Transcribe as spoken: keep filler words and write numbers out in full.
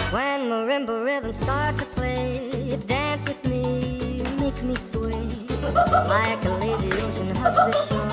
When marimba rhythms start to play, dance with me, make me sway, like a lazy ocean hugs the shore.